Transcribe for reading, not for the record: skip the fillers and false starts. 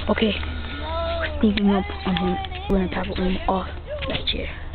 Okay, we're sneaking up on him. We're gonna tackle him off that chair.